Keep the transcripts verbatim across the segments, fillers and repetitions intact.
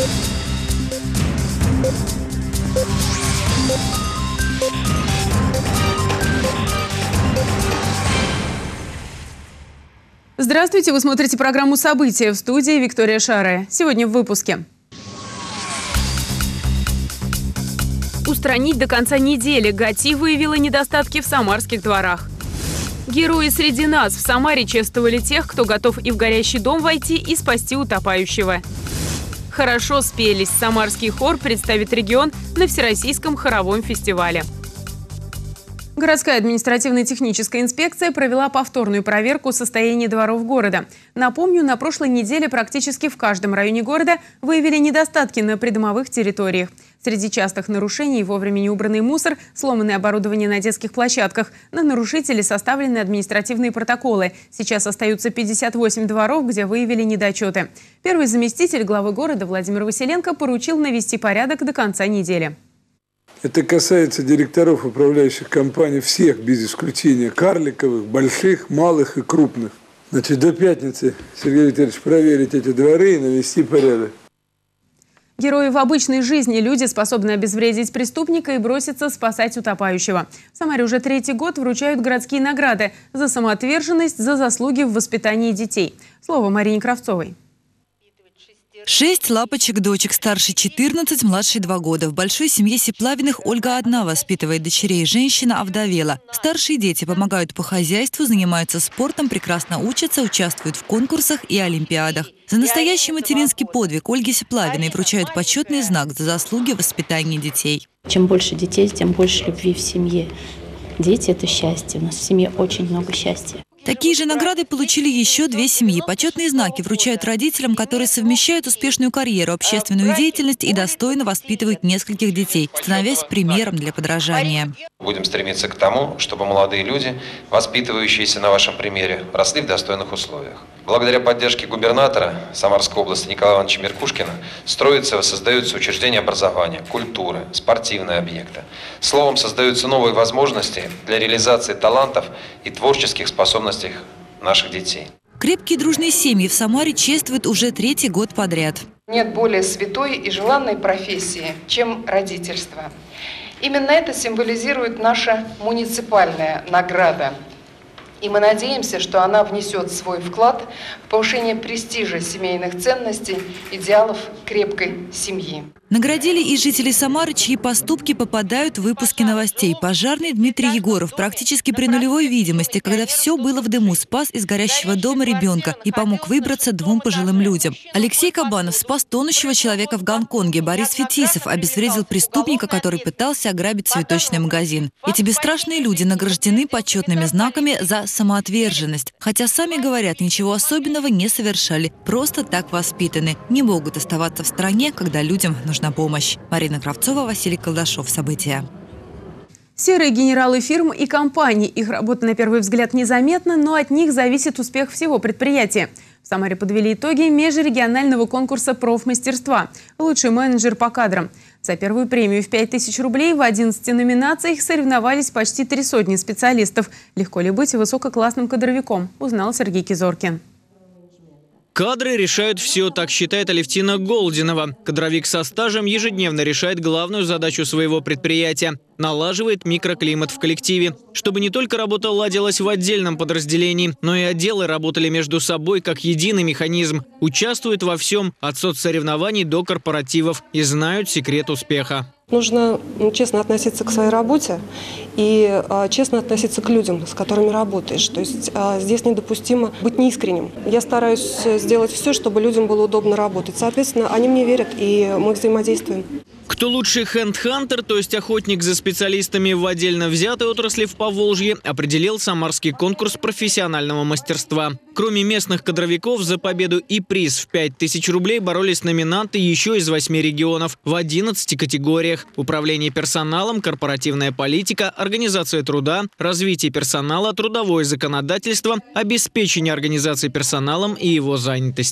Здравствуйте, вы смотрите программу «События», в студии Виктория Шарая. Сегодня в выпуске. Устранить до конца недели. ГАТИ выявила недостатки в самарских дворах. Герои среди нас. В Самаре чествовали тех, кто готов и в горящий дом войти, и спасти утопающего. Хорошо спелись. Самарский хор представит регион на Всероссийском хоровом фестивале. Городская административно-техническая инспекция провела повторную проверку состояния дворов города. Напомню, на прошлой неделе практически в каждом районе города выявили недостатки на придомовых территориях. Среди частых нарушений – вовремя не убранный мусор, сломанное оборудование на детских площадках. На нарушителей составлены административные протоколы. Сейчас остаются пятьдесят восемь дворов, где выявили недочеты. Первый заместитель главы города Владимир Василенко поручил навести порядок до конца недели. Это касается директоров управляющих компаний всех, без исключения, карликовых, больших, малых и крупных. Значит, до пятницы, Сергей Витальевич, проверить эти дворы и навести порядок. Герои в обычной жизни. Люди способны обезвредить преступника и броситься спасать утопающего. В Самаре уже третий год вручают городские награды за самоотверженность, за заслуги в воспитании детей. Слово Марине Кравцовой. Шесть лапочек-дочек, старше четырнадцать, младшей два года. В большой семье Сеплавиных Ольга одна воспитывает дочерей. Женщина овдовела. Старшие дети помогают по хозяйству, занимаются спортом, прекрасно учатся, участвуют в конкурсах и олимпиадах. За настоящий материнский подвиг Ольге Сеплавиной вручают почетный знак за заслуги в воспитании детей. Чем больше детей, тем больше любви в семье. Дети – это счастье. У нас в семье очень много счастья. Такие же награды получили еще две семьи. Почетные знаки вручают родителям, которые совмещают успешную карьеру, общественную деятельность и достойно воспитывают нескольких детей, становясь примером для подражания. Будем стремиться к тому, чтобы молодые люди, воспитывающиеся на вашем примере, росли в достойных условиях. Благодаря поддержке губернатора Самарской области Николая Ивановича Меркушкина строятся и воссоздаются учреждения образования, культуры, спортивные объекты. Словом, создаются новые возможности для реализации талантов и творческих способностей наших детей. Крепкие дружные семьи в Самаре чествуют уже третий год подряд. Нет более святой и желанной профессии, чем родительство. Именно это символизирует наша муниципальная награда. И мы надеемся, что она внесет свой вклад в повышение престижа семейных ценностей, идеалов крепкой семьи. Наградили и жителей Самары, чьи поступки попадают в выпуски новостей. Пожарный Дмитрий Егоров практически при нулевой видимости, когда все было в дыму, спас из горящего дома ребенка и помог выбраться двум пожилым людям. Алексей Кабанов спас тонущего человека в Гонконге. Борис Фетисов обезвредил преступника, который пытался ограбить цветочный магазин. Эти бесстрашные люди награждены почетными знаками за самоотверженность. Хотя сами говорят, ничего особенного не совершали. Просто так воспитаны. Не могут оставаться в стране, когда людям нужно на помощь. Марина Кравцова, Василий Колдашов. События. Серые генералы фирм и компаний. Их работа на первый взгляд незаметна, но от них зависит успех всего предприятия. В Самаре подвели итоги межрегионального конкурса профмастерства «Лучший менеджер по кадрам». За первую премию в пять тысяч рублей в одиннадцати номинациях соревновались почти три сотни специалистов. Легко ли быть высококлассным кадровиком, узнал Сергей Кизоркин. Кадры решают все, так считает Алевтина Голдинова. Кадровик со стажем ежедневно решает главную задачу своего предприятия – налаживает микроклимат в коллективе. Чтобы не только работа ладилась в отдельном подразделении, но и отделы работали между собой как единый механизм. Участвуют во всем – от соцсоревнований до корпоративов и знают секрет успеха. Нужно честно относиться к своей работе и а, честно относиться к людям, с которыми работаешь. То есть а, здесь недопустимо быть неискренним. Я стараюсь сделать все, чтобы людям было удобно работать. Соответственно, они мне верят, и мы взаимодействуем. Кто лучший хенд-хантер, то есть охотник за специалистами в отдельно взятой отрасли в Поволжье, определил самарский конкурс профессионального мастерства. Кроме местных кадровиков, за победу и приз в пять тысяч рублей боролись номинанты еще из восьми регионов в одиннадцати категориях. Управление персоналом, корпоративная политика, организация труда, развитие персонала, трудовое законодательство, обеспечение организации персоналом и его занятости.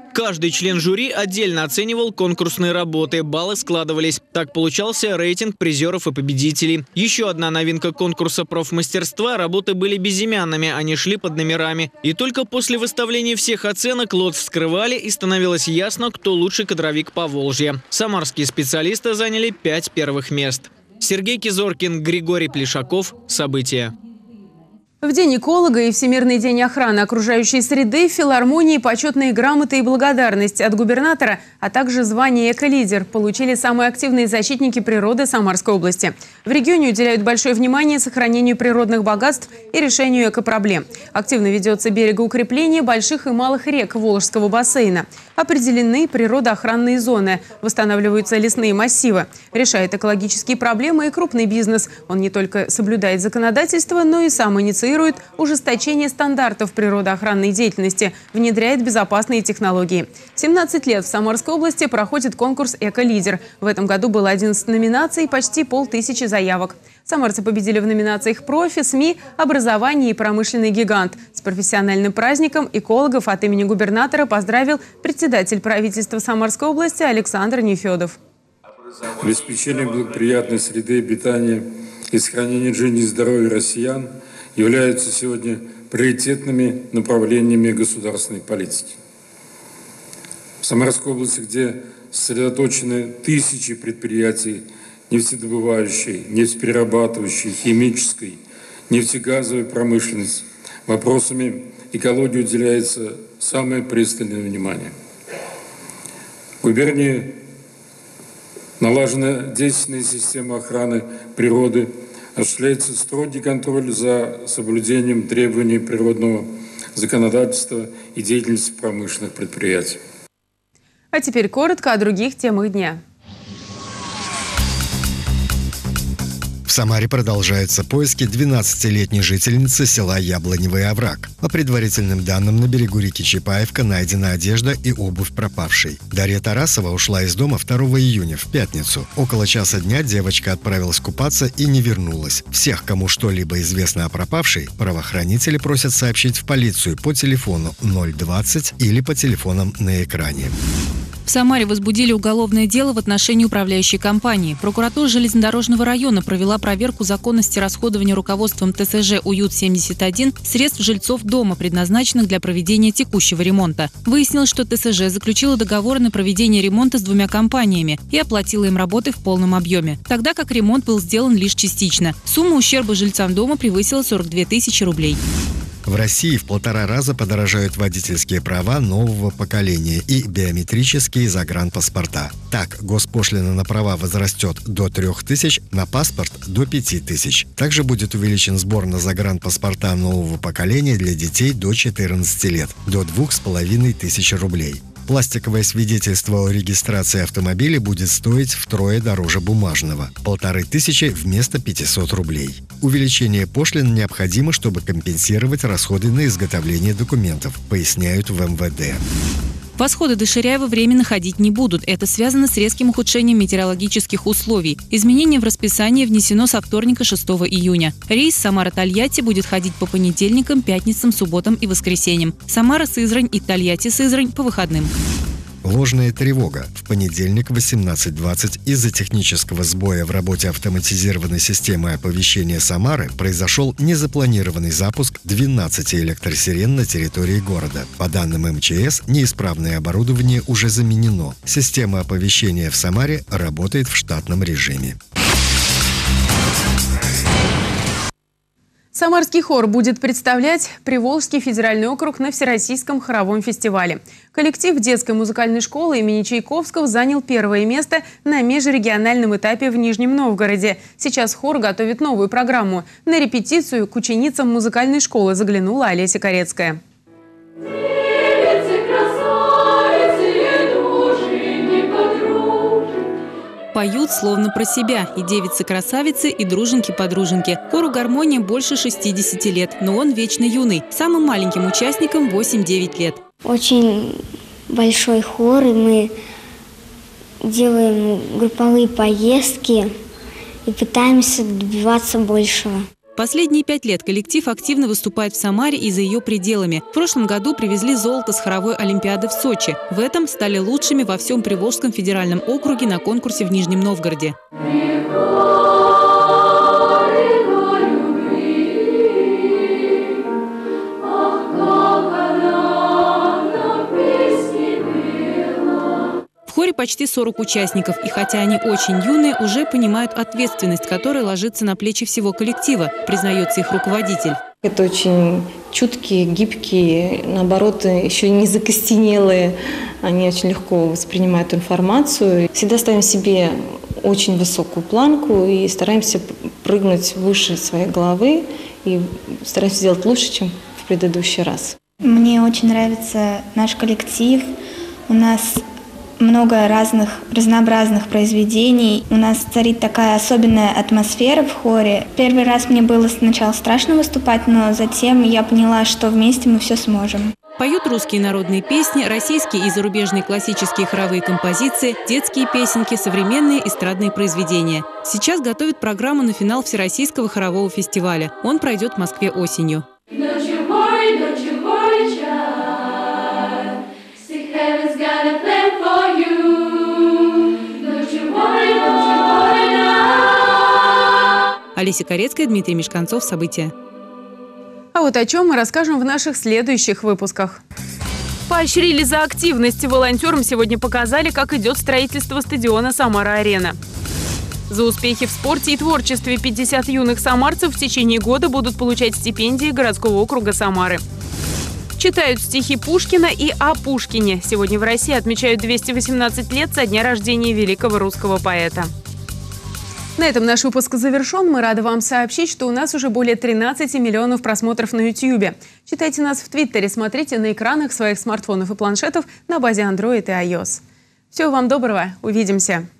Каждый член жюри отдельно оценивал конкурсные работы, баллы складывались. Так получался рейтинг призеров и победителей. Еще одна новинка конкурса профмастерства – работы были безымянными, они шли под номерами. И только после выставления всех оценок лот вскрывали, и становилось ясно, кто лучший кадровик Поволжья. Самарские специалисты заняли пять первых мест. Сергей Кизоркин, Григорий Плешаков. События. В День эколога и Всемирный день охраны окружающей среды в филармонии почетные грамоты и благодарность от губернатора, а также звание «Эколидер» получили самые активные защитники природы Самарской области. В регионе уделяют большое внимание сохранению природных богатств и решению экопроблем. Активно ведется берегоукрепление больших и малых рек Волжского бассейна. Определены природоохранные зоны, восстанавливаются лесные массивы. Решает экологические проблемы и крупный бизнес. Он не только соблюдает законодательство, но и сам инициирует ужесточение стандартов природоохранной деятельности, внедряет безопасные технологии. семнадцать лет в Самарской области проходит конкурс «Эколидер». В этом году было одиннадцать номинаций, почти полтысячи заявок. Самарцы победили в номинациях «Профи», «СМИ», «Образование» и «Промышленный гигант». С профессиональным праздником экологов от имени губернатора поздравил председатель правительства Самарской области Александр Нефедов. Обеспечение благоприятной среды обитания и сохранение жизни и здоровья россиян являются сегодня приоритетными направлениями государственной политики. В Самарской области, где сосредоточены тысячи предприятий нефтедобывающей, нефтеперерабатывающей, химической, нефтегазовой промышленности, вопросами экологии уделяется самое пристальное внимание. В губернии налажена действенная система охраны природы, осуществляется строгий контроль за соблюдением требований природного законодательства и деятельности промышленных предприятий. А теперь коротко о других темах дня. В Самаре продолжаются поиски двенадцатилетней жительницы села Яблоневый овраг. По предварительным данным, на берегу реки Чапаевка найдена одежда и обувь пропавшей. Дарья Тарасова ушла из дома второго июня, в пятницу. Около часа дня девочка отправилась купаться и не вернулась. Всех, кому что-либо известно о пропавшей, правоохранители просят сообщить в полицию по телефону ноль двадцать или по телефонам на экране. В Самаре возбудили уголовное дело в отношении управляющей компании. Прокуратура железнодорожного района провела проверку законности расходования руководством ТСЖ «Уют-семьдесят один» средств жильцов дома, предназначенных для проведения текущего ремонта. Выяснилось, что ТСЖ заключила договор на проведение ремонта с двумя компаниями и оплатила им работы в полном объеме, тогда как ремонт был сделан лишь частично. Сумма ущерба жильцам дома превысила сорок две тысячи рублей. В России в полтора раза подорожают водительские права нового поколения и биометрические загранпаспорта. Так, госпошлина на права возрастет до трех тысяч, на паспорт – до пяти тысяч. Также будет увеличен сбор на загранпаспорта нового поколения для детей до четырнадцати лет – до двух с половиной тысяч рублей. Пластиковое свидетельство о регистрации автомобиля будет стоить втрое дороже бумажного – полторы тысячи вместо пятисот рублей. Увеличение пошлин необходимо, чтобы компенсировать расходы на изготовление документов, поясняют в эм вэ дэ. Восходы до Ширяева временно ходить не будут. Это связано с резким ухудшением метеорологических условий. Изменение в расписании внесено со вторника шестого июня. Рейс Самара-Тольятти будет ходить по понедельникам, пятницам, субботам и воскресеньям. Самара-Сызрань и Тольятти-Сызрань по выходным. Ложная тревога. В понедельник в восемнадцать двадцать из-за технического сбоя в работе автоматизированной системы оповещения Самары произошел незапланированный запуск двенадцати электросирен на территории города. По данным эм че эс, неисправное оборудование уже заменено. Система оповещения в Самаре работает в штатном режиме. Самарский хор будет представлять Приволжский федеральный округ на Всероссийском хоровом фестивале. Коллектив детской музыкальной школы имени Чайковского занял первое место на межрегиональном этапе в Нижнем Новгороде. Сейчас хор готовит новую программу. На репетицию к ученицам музыкальной школы заглянула Олеся Корецкая. Поют словно про себя. И девицы-красавицы, и друженьки-подруженьки. Хору «Гармония» больше шестидесяти лет, но он вечно юный. Самым маленьким участникам восемь-девять лет. Очень большой хор, и мы делаем групповые поездки и пытаемся добиваться большего. Последние пять лет коллектив активно выступает в Самаре и за ее пределами. В прошлом году привезли золото с хоровой олимпиады в Сочи. В этом стали лучшими во всем Приволжском федеральном округе на конкурсе в Нижнем Новгороде. В хоре почти сорок участников, и хотя они очень юные, уже понимают ответственность, которая ложится на плечи всего коллектива, признается их руководитель. Это очень чуткие, гибкие, наоборот, еще не закостенелые. Они очень легко воспринимают информацию. Всегда ставим себе очень высокую планку и стараемся прыгнуть выше своей головы и стараемся сделать лучше, чем в предыдущий раз. Мне очень нравится наш коллектив. У нас много разных, разнообразных произведений. У нас царит такая особенная атмосфера в хоре. Первый раз мне было сначала страшно выступать, но затем я поняла, что вместе мы все сможем. Поют русские народные песни, российские и зарубежные классические хоровые композиции, детские песенки, современные эстрадные произведения. Сейчас готовят программу на финал Всероссийского хорового фестиваля. Он пройдет в Москве осенью. Олеся Корецкая, Дмитрий Мешканцов. События. А вот о чем мы расскажем в наших следующих выпусках. Поощрили за активность. Волонтерам сегодня показали, как идет строительство стадиона «Самара-Арена». За успехи в спорте и творчестве пятьдесят юных самарцев в течение года будут получать стипендии городского округа Самары. Читают стихи Пушкина и о Пушкине. Сегодня в России отмечают двести восемнадцать лет со дня рождения великого русского поэта. На этом наш выпуск завершен. Мы рады вам сообщить, что у нас уже более тринадцати миллионов просмотров на ютьюбе. Читайте нас в Твиттере, смотрите на экранах своих смартфонов и планшетов на базе Android и iOS. Всего вам доброго. Увидимся.